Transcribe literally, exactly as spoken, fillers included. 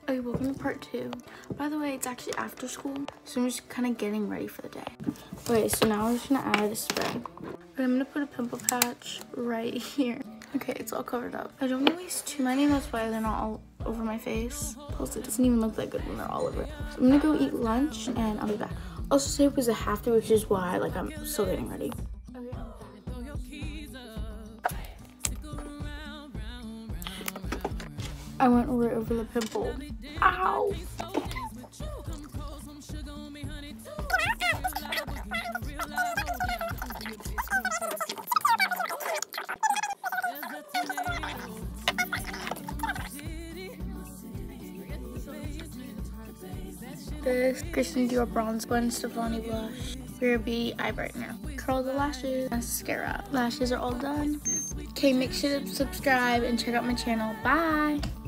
Okay, welcome to part two. By the way, it's actually after school, so I'm just kind of getting ready for the day. Okay, so now I'm just gonna add a spray. Okay, I'm gonna put a pimple patch right here. Okay, it's all covered up. I don't want to waste too many, that's why they're not all over my face. Plus, it doesn't even look that good when they're all over it. So I'm gonna go eat lunch, and I'll be back. Also, say it was a half day, which is why, like, I'm still getting ready. Okay. I went right over the pimple. Ow! This Christian Dior Bronze Gwen Stefani blush. Vera B eye brightener. Curl the lashes. Mascara. Lashes are all done. Okay, make sure to subscribe and check out my channel. Bye!